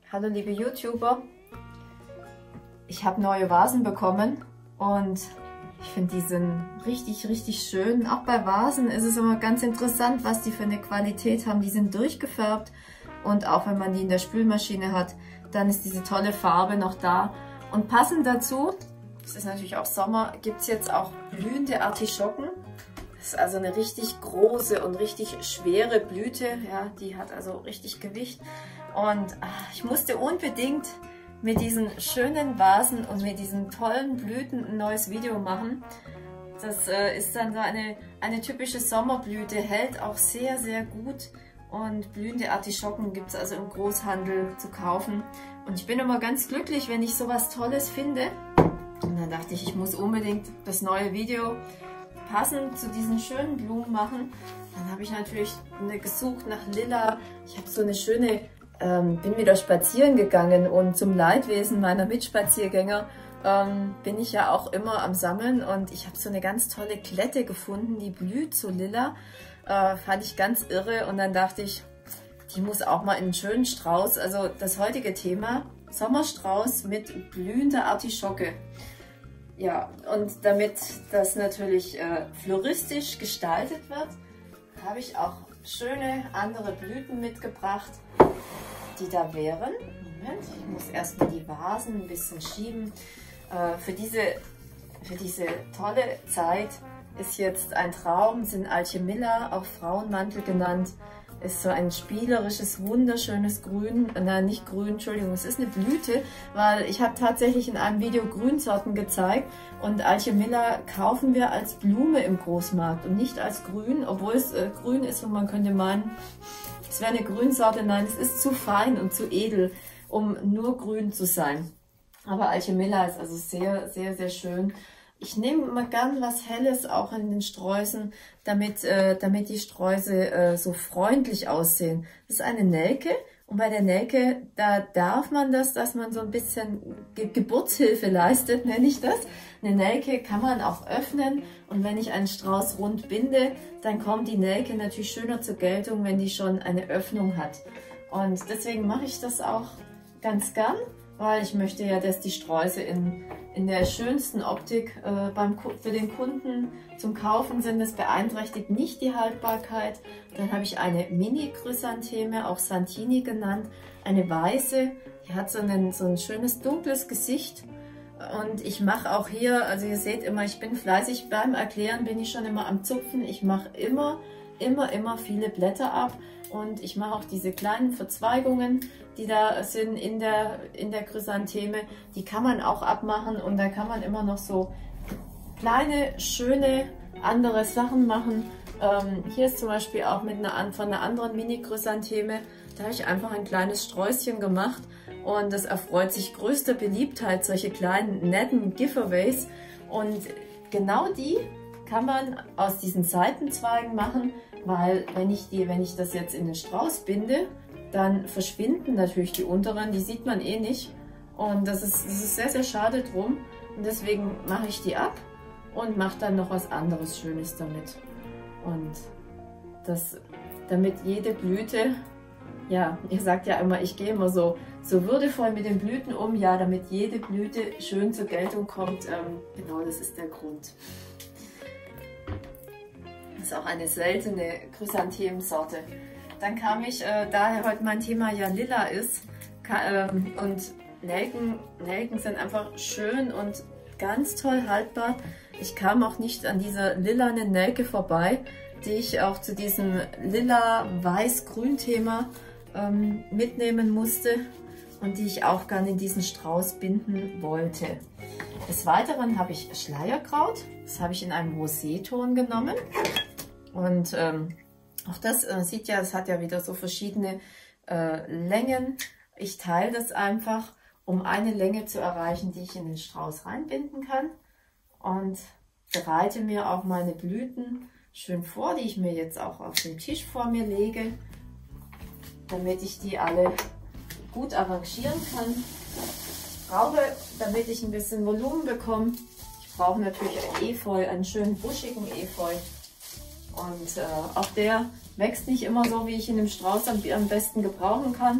Hallo liebe YouTuber, ich habe neue Vasen bekommen und ich finde die sind richtig schön. Auch bei Vasen ist es immer ganz interessant, was die für eine Qualität haben. Die sind durchgefärbt und auch wenn man die in der Spülmaschine hat, dann ist diese tolle Farbe noch da. Und passend dazu, es ist natürlich auch Sommer, gibt es jetzt auch blühende Artischocken. Das ist also eine richtig große und richtig schwere Blüte, ja, die hat also richtig Gewicht. Und ich musste unbedingt mit diesen schönen Vasen und mit diesen tollen Blüten ein neues Video machen. Das ist dann so eine typische Sommerblüte, hält auch sehr gut. Und blühende Artischocken gibt es also im Großhandel zu kaufen. Und ich bin immer ganz glücklich, wenn ich sowas Tolles finde. Und dann dachte ich, ich muss unbedingt das neue Video passend zu diesen schönen Blumen machen. Dann habe ich natürlich gesucht nach Lila. Ich habe so eine schöne, bin wieder spazieren gegangen und zum Leidwesen meiner Mitspaziergänger bin ich ja auch immer am Sammeln und ich habe so eine ganz tolle Klette gefunden, die blüht so lila. Fand ich ganz irre und dann dachte ich, die muss auch mal in einen schönen Strauß. Also das heutige Thema, Sommerstrauß mit blühender Artischocke. Ja, und damit das natürlich floristisch gestaltet wird, habe ich auch schöne andere Blüten mitgebracht, die da wären. Moment, ich muss erstmal die Vasen ein bisschen schieben. Für diese tolle Zeit ist jetzt ein Traum, sind Alchemilla, auch Frauenmantel genannt. Ist so ein spielerisches, wunderschönes Grün. Nein, nicht Grün, Entschuldigung, es ist eine Blüte, weil ich habe tatsächlich in einem Video Grünsorten gezeigt und Alchemilla kaufen wir als Blume im Großmarkt und nicht als Grün, obwohl es grün ist und man könnte meinen, es wäre eine Grünsorte. Nein, es ist zu fein und zu edel, um nur grün zu sein. Aber Alchemilla ist also sehr schön. Ich nehme immer gern was Helles auch in den Sträußen, damit die Sträuße so freundlich aussehen. Das ist eine Nelke und bei der Nelke, da darf man das, dass man so ein bisschen Geburtshilfe leistet, nenne ich das. Eine Nelke kann man auch öffnen und wenn ich einen Strauß rund binde, dann kommt die Nelke natürlich schöner zur Geltung, wenn die schon eine Öffnung hat. Und deswegen mache ich das auch ganz gern, weil ich möchte ja, dass die Sträuße in der schönsten Optik für den Kunden zum Kaufen sind. Das beeinträchtigt nicht die Haltbarkeit. Dann habe ich eine Mini-Chrysantheme, auch Santini genannt, eine weiße. Die hat so ein schönes dunkles Gesicht. Und ich mache auch hier, also ihr seht immer, ich bin fleißig beim Erklären, bin ich schon immer am Zupfen. Ich mache immer viele Blätter ab. Und ich mache auch diese kleinen Verzweigungen, die da sind in der Chrysantheme, die kann man auch abmachen und da kann man immer noch so kleine, schöne, andere Sachen machen. Hier ist zum Beispiel auch von einer anderen Mini-Chrysantheme, da habe ich einfach ein kleines Sträußchen gemacht und das erfreut sich größter Beliebtheit, solche kleinen, netten Giveaways. Und genau die kann man aus diesen Seitenzweigen machen, weil wenn ich das jetzt in den Strauß binde, dann verschwinden natürlich die unteren, die sieht man eh nicht. Und das ist sehr schade drum. Und deswegen mache ich die ab und mache dann noch was anderes Schönes damit. Und damit jede Blüte, ja, ihr sagt ja immer, ich gehe immer so würdevoll mit den Blüten um, ja, damit jede Blüte schön zur Geltung kommt. Genau, das ist der Grund. Das ist auch eine seltene Chrysanthemensorte. Dann kam ich, da heute mein Thema ja lila ist, und Nelken sind einfach schön und ganz toll haltbar. Ich kam auch nicht an dieser lilanen Nelke vorbei, die ich auch zu diesem lila-weiß-grün-Thema mitnehmen musste und die ich auch gerne in diesen Strauß binden wollte. Des Weiteren habe ich Schleierkraut, das habe ich in einem Roséton genommen. Und auch das sieht ja, es hat ja wieder so verschiedene Längen. Ich teile das einfach, um eine Länge zu erreichen, die ich in den Strauß reinbinden kann. Und bereite mir auch meine Blüten schön vor, die ich mir jetzt auch auf den Tisch vor mir lege, damit ich die alle gut arrangieren kann. Ich brauche, damit ich ein bisschen Volumen bekomme, ich brauche natürlich ein Efeu, einen schönen buschigen Efeu. Und auch der wächst nicht immer so, wie ich ihn im Strauß am besten gebrauchen kann.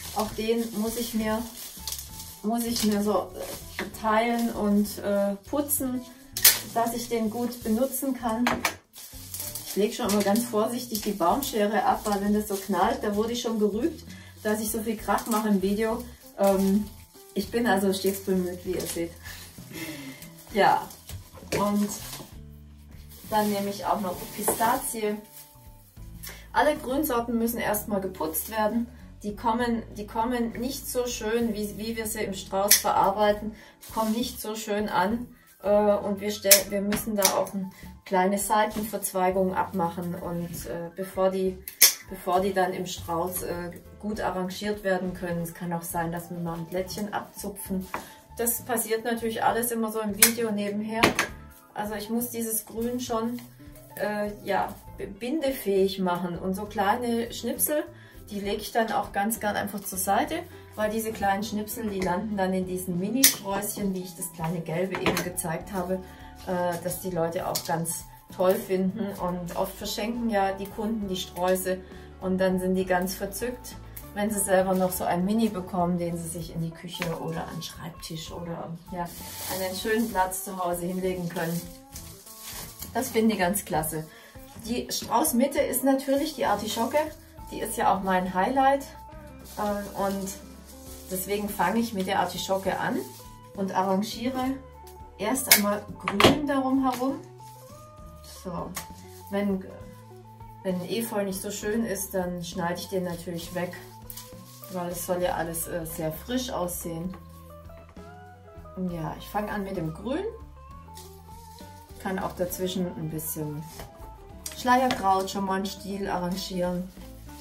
Auch den muss ich mir so teilen und putzen, dass ich den gut benutzen kann. Ich lege schon immer ganz vorsichtig die Baumschere ab, weil wenn das so knallt, da wurde ich schon gerügt, dass ich so viel Krach mache im Video. Ich bin also stets bemüht, wie ihr seht. Ja, und dann nehme ich auch noch Pistazie. Alle Grünsorten müssen erstmal geputzt werden. Die kommen nicht so schön, wie wir sie im Strauß verarbeiten. Die kommen nicht so schön an. Und wir müssen da auch eine kleine Seitenverzweigung abmachen. Und bevor die dann im Strauß gut arrangiert werden können. Es kann auch sein, dass wir mal ein Blättchen abzupfen. Das passiert natürlich alles immer so im Video nebenher. Also ich muss dieses Grün schon ja, bindefähig machen. Und so kleine Schnipsel, die lege ich dann auch ganz gern einfach zur Seite, weil diese kleinen Schnipsel, die landen dann in diesen Mini-Sträußchen, wie ich das kleine Gelbe eben gezeigt habe, dass die Leute auch ganz toll finden. Und oft verschenken ja die Kunden die Sträuße und dann sind die ganz verzückt, wenn sie selber noch so ein Mini bekommen, den sie sich in die Küche oder an den Schreibtisch oder ja, an einen schönen Platz zu Hause hinlegen können. Das finde ich ganz klasse. Die Straußmitte ist natürlich die Artischocke. Die ist ja auch mein Highlight. Und deswegen fange ich mit der Artischocke an und arrangiere erst einmal grün darum herum. So, wenn Efeu nicht so schön ist, dann schneide ich den natürlich weg, weil es soll ja alles sehr frisch aussehen. Ja, ich fange an mit dem Grün. Kann auch dazwischen ein bisschen Schleierkraut schon mal einen Stiel arrangieren.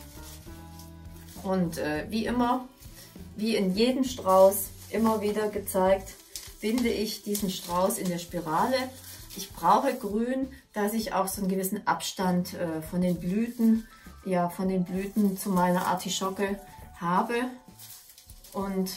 Und wie immer, wie in jedem Strauß immer wieder gezeigt, binde ich diesen Strauß in der Spirale. Ich brauche Grün, dass ich auch so einen gewissen Abstand von den Blüten zu meiner Artischocke habe. Und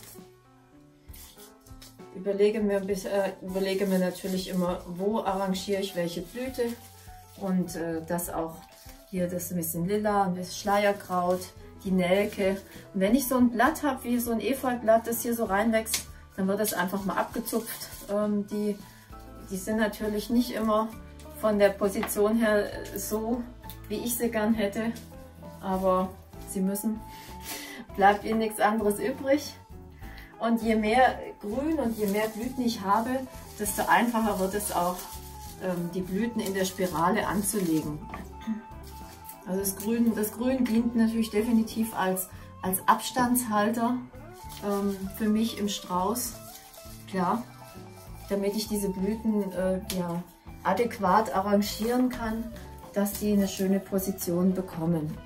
überlege mir natürlich immer, wo arrangiere ich welche Blüte. Und das auch hier, das ist ein bisschen lila, ein bisschen Schleierkraut, die Nelke. Und wenn ich so ein Blatt habe, wie so ein Efeublatt, das hier so reinwächst, dann wird das einfach mal abgezupft. Die sind natürlich nicht immer von der Position her so, wie ich sie gern hätte, aber sie müssen. Bleibt ihnen nichts anderes übrig. Und je mehr Grün und je mehr Blüten ich habe, desto einfacher wird es auch, die Blüten in der Spirale anzulegen. Also das Grün dient natürlich definitiv als Abstandshalter für mich im Strauß, klar, damit ich diese Blüten ja, adäquat arrangieren kann, dass die eine schöne Position bekommen.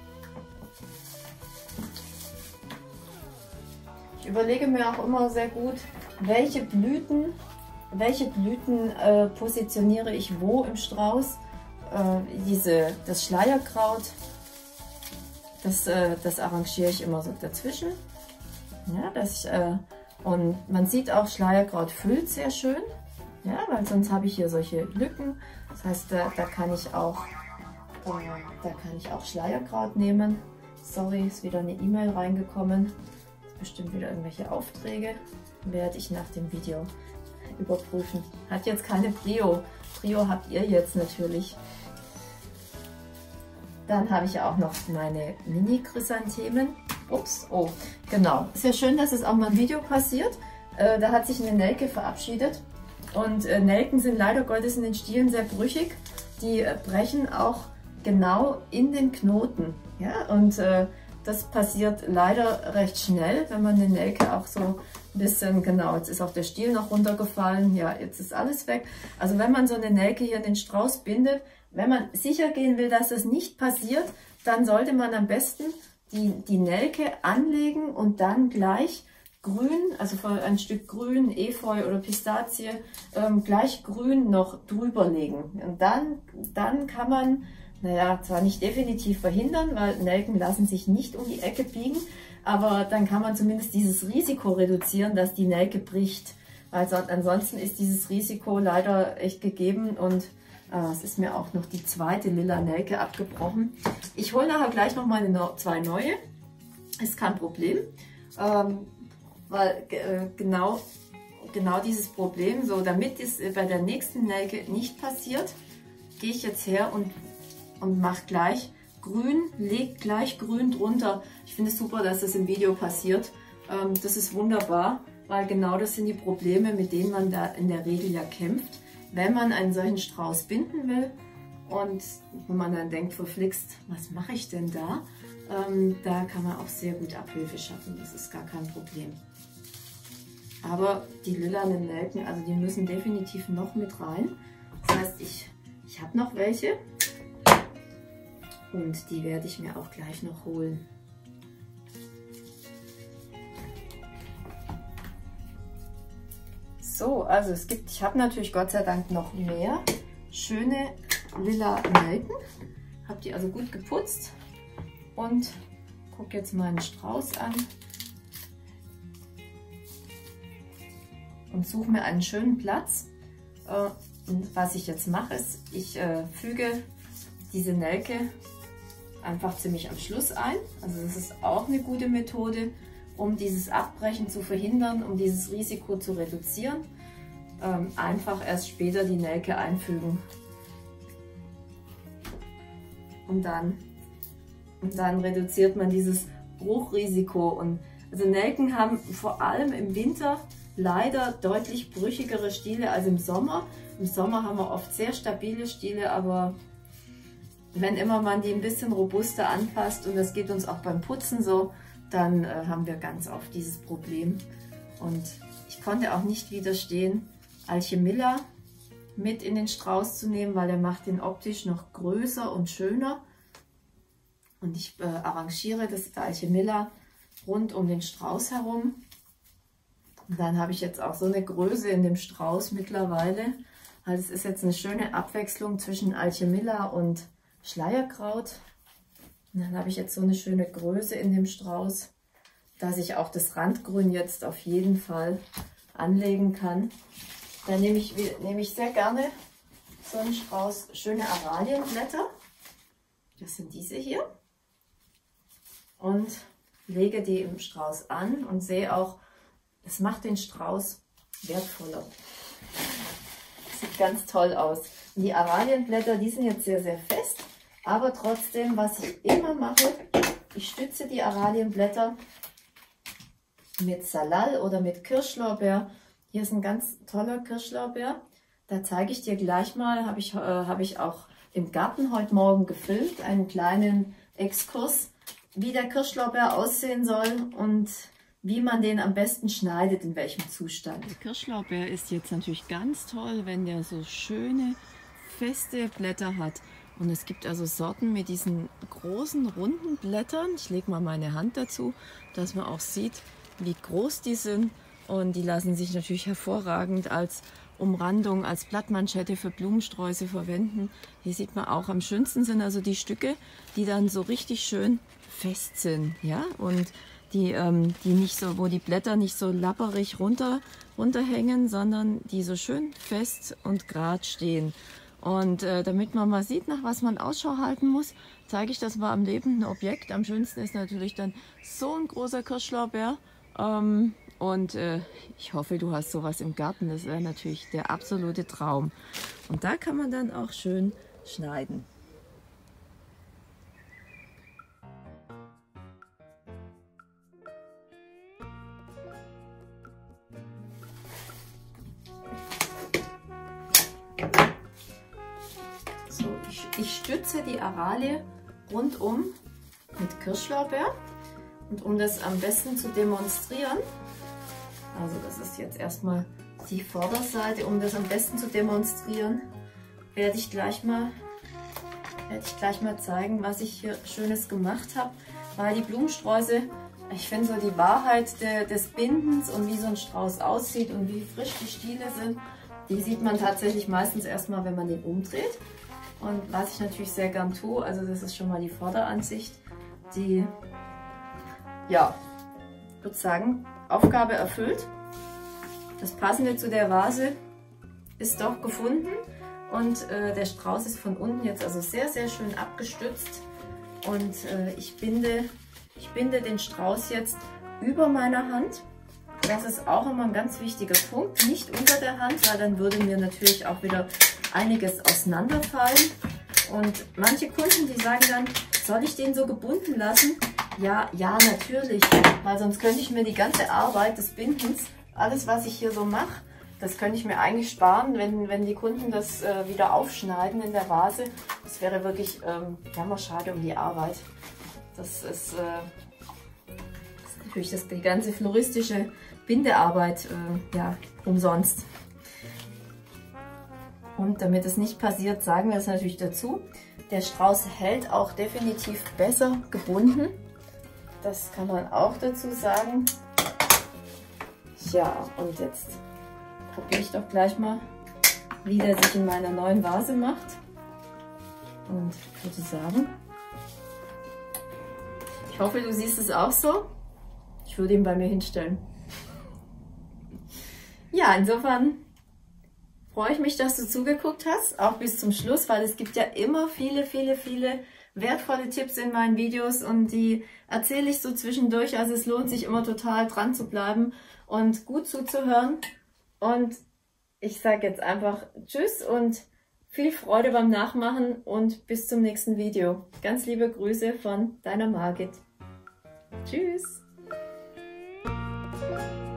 Ich überlege mir auch immer sehr gut, welche Blüten positioniere ich wo im Strauß. Das Schleierkraut, das arrangiere ich immer so dazwischen. Ja, und man sieht auch, Schleierkraut füllt sehr schön, ja, weil sonst habe ich hier solche Lücken. Das heißt, da kann ich auch Schleierkraut nehmen. Sorry, ist wieder eine E-Mail reingekommen. Bestimmt wieder irgendwelche Aufträge. Werde ich nach dem Video überprüfen. Hat jetzt keine Prio. Prio habt ihr jetzt natürlich. Dann habe ich auch noch meine Mini-Chrysanthemen. Ups, oh, genau. Ist ja schön, dass es auch mal im Video passiert. Da hat sich eine Nelke verabschiedet. Und Nelken sind leider Gottes in den Stielen sehr brüchig. Die brechen auch genau in den Knoten. Ja? Und das passiert leider recht schnell, wenn man eine Nelke auch so ein bisschen, genau, jetzt ist auch der Stiel noch runtergefallen, ja, jetzt ist alles weg. Also wenn man so eine Nelke hier in den Strauß bindet, wenn man sicher gehen will, dass das nicht passiert, dann sollte man am besten die Nelke anlegen und dann gleich grün, also ein Stück Grün, Efeu oder Pistazie, gleich grün noch drüber legen. Und dann kann man, naja, zwar nicht definitiv verhindern, weil Nelken lassen sich nicht um die Ecke biegen, aber dann kann man zumindest dieses Risiko reduzieren, dass die Nelke bricht. Also ansonsten ist dieses Risiko leider echt gegeben und es ist mir auch noch die zweite lila Nelke abgebrochen. Ich hole nachher gleich noch mal zwei neue. ist kein Problem, weil genau dieses Problem, so damit es bei der nächsten Nelke nicht passiert, gehe ich jetzt her und mache gleich grün, lege gleich grün drunter. Ich finde es super, dass das im Video passiert. Das ist wunderbar, weil genau das sind die Probleme, mit denen man da in der Regel ja kämpft, wenn man einen solchen Strauß binden will. Und wenn man dann denkt, verflixt, was mache ich denn da? Da kann man auch sehr gut Abhilfe schaffen, das ist gar kein Problem. Aber die lilanen Nelken, also die müssen definitiv noch mit rein. Das heißt, ich habe noch welche und die werde ich mir auch gleich noch holen. So, also ich habe natürlich Gott sei Dank noch mehr schöne lila Nelken. Habe die also gut geputzt und gucke jetzt meinen Strauß an und suche mir einen schönen Platz. Und was ich jetzt mache, ist, ich füge diese Nelke einfach ziemlich am Schluss ein. Also das ist auch eine gute Methode, um dieses Abbrechen zu verhindern, um dieses Risiko zu reduzieren. Einfach erst später die Nelke einfügen. Und dann reduziert man dieses Bruchrisiko. Und also Nelken haben vor allem im Winter leider deutlich brüchigere Stiele als im Sommer. Im Sommer haben wir oft sehr stabile Stiele, aber wenn immer man die ein bisschen robuster anfasst, und das geht uns auch beim Putzen so, dann haben wir ganz oft dieses Problem. Und ich konnte auch nicht widerstehen, Alchemilla mit in den Strauß zu nehmen, weil er macht den optisch noch größer und schöner. Und ich arrangiere das Alchemilla rund um den Strauß herum. Und dann habe ich jetzt auch so eine Größe in dem Strauß mittlerweile. Also es ist jetzt eine schöne Abwechslung zwischen Alchemilla und Schleierkraut. Und dann habe ich jetzt so eine schöne Größe in dem Strauß, dass ich auch das Randgrün jetzt auf jeden Fall anlegen kann. Dann nehme ich sehr gerne so einen Strauß schöne Aralienblätter. Das sind diese hier. Und lege die im Strauß an und sehe auch, es macht den Strauß wertvoller. Sieht ganz toll aus. Und die Aralienblätter, die sind jetzt sehr, sehr fest. Aber trotzdem, was ich immer mache, ich stütze die Aralienblätter mit Salal oder mit Kirschlorbeer. Hier ist ein ganz toller Kirschlorbeer. Da zeige ich dir gleich mal, habe ich auch im Garten heute Morgen gefilmt, einen kleinen Exkurs, wie der Kirschlorbeer aussehen soll und wie man den am besten schneidet, in welchem Zustand. Der Kirschlorbeer ist jetzt natürlich ganz toll, wenn der so schöne, feste Blätter hat. Und es gibt also Sorten mit diesen großen, runden Blättern. Ich lege mal meine Hand dazu, dass man auch sieht, wie groß die sind. Und die lassen sich natürlich hervorragend als Umrandung, als Blattmanschette für Blumensträuße verwenden. Hier sieht man auch, am schönsten sind also die Stücke, die dann so richtig schön fest sind, ja, und die nicht so, wo die Blätter nicht so lapperig runterhängen, sondern die so schön fest und gerade stehen. Und damit man mal sieht, nach was man Ausschau halten muss, zeige ich das mal am lebenden Objekt. Am schönsten ist natürlich dann so ein großer Kirschlorbeer. Und ich hoffe, du hast sowas im Garten. Das wäre natürlich der absolute Traum. Und da kann man dann auch schön schneiden. So, ich stütze die Aralie rundum mit Kirschlorbeer. Und um das am besten zu demonstrieren, also das ist jetzt erstmal die Vorderseite, um das am besten zu demonstrieren, werde ich gleich mal zeigen, was ich hier Schönes gemacht habe. Weil die Blumensträuße, ich finde so die Wahrheit des Bindens und wie so ein Strauß aussieht und wie frisch die Stiele sind, die sieht man tatsächlich meistens erstmal, wenn man den umdreht. Und was ich natürlich sehr gern tue, also das ist schon mal die Vorderansicht, die, ja, ich würde sagen, Aufgabe erfüllt. Das Passende zu der Vase ist doch gefunden und der Strauß ist von unten jetzt also sehr, sehr schön abgestützt und ich binde Ich binde den Strauß jetzt über meiner Hand. Das ist auch immer ein ganz wichtiger Punkt, nicht unter der Hand, weil dann würde mir natürlich auch wieder einiges auseinanderfallen. Und manche Kunden, die sagen dann, soll ich den so gebunden lassen? Ja, natürlich, weil sonst könnte ich mir die ganze Arbeit des Bindens, alles was ich hier so mache, das könnte ich mir eigentlich sparen, wenn die Kunden das wieder aufschneiden in der Vase. Das wäre wirklich jammer schade um die Arbeit. Das ist natürlich die ganze floristische Bindearbeit ja, umsonst. Und damit es nicht passiert, sagen wir es natürlich dazu. Der Strauß hält auch definitiv besser gebunden. Das kann man auch dazu sagen. Ja, und jetzt probiere ich doch gleich mal, wie der sich in meiner neuen Vase macht. Und ich würde sagen, ich hoffe, du siehst es auch so. Ich würde ihn bei mir hinstellen. Ja, insofern freue ich mich, dass du zugeguckt hast, auch bis zum Schluss, weil es gibt ja immer viele wertvolle Tipps in meinen Videos und die erzähle ich so zwischendurch. Also es lohnt sich immer total dran zu bleiben und gut zuzuhören. Und ich sage jetzt einfach Tschüss und viel Freude beim Nachmachen und bis zum nächsten Video. Ganz liebe Grüße von deiner Margit. Tschüss!